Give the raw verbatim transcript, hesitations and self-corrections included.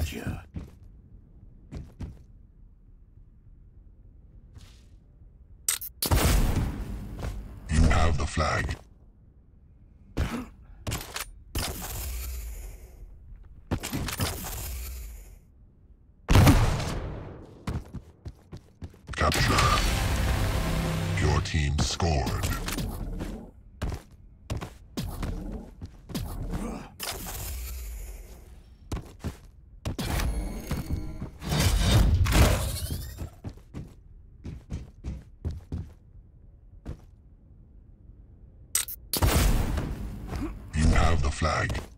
Roger. You have the flag. Capture. Your team scored. You have the flag.